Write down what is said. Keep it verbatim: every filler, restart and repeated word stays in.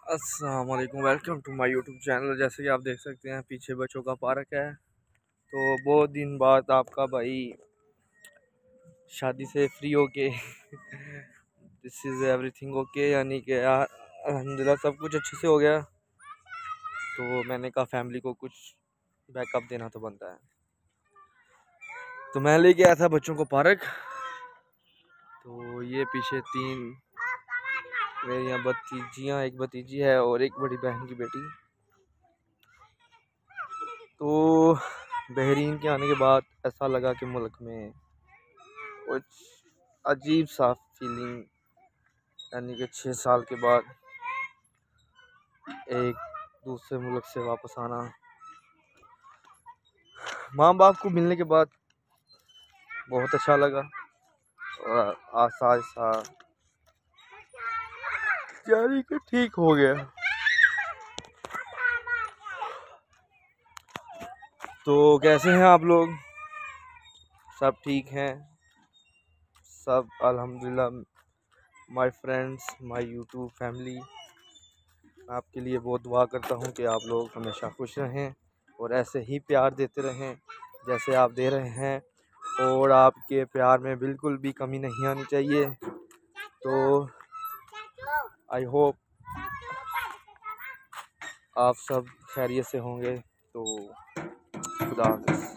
अस्सलाम वालेकुम, welcome to my YouTube channel. जैसे कि आप देख सकते हैं पीछे बच्चों का पार्क है। तो बहुत दिन बाद आपका भाई शादी से फ्री होके दिस इज़ एवरीथिंग ओके, यानी कि यार अल्हम्दुलिल्लाह सब कुछ अच्छे से हो गया। तो मैंने कहा फैमिली को कुछ बैकअप देना तो बनता है, तो मैं लेके आया था बच्चों को पार्क। तो ये पीछे तीन मेरी यहाँ भतीजियाँ, एक भतीजी है और एक बड़ी बहन की बेटी। तो बहरीन के आने के बाद ऐसा लगा कि मुल्क में कुछ अजीब सा फीलिंग, यानी कि छः साल के बाद एक दूसरे मुल्क से वापस आना, माँ बाप को मिलने के बाद बहुत अच्छा लगा। और आसा आसा यानी कि ठीक हो गया। तो कैसे हैं आप लोग? सब ठीक हैं? सब अल्हम्दुलिल्लाह। My friends, my YouTube family, आपके लिए बहुत दुआ करता हूँ कि आप लोग हमेशा खुश रहें और ऐसे ही प्यार देते रहें जैसे आप दे रहे हैं। और आपके प्यार में बिल्कुल भी कमी नहीं आनी चाहिए। तो आई होप आप सब खैरियत से होंगे। तो खुदा हाफ़िज़।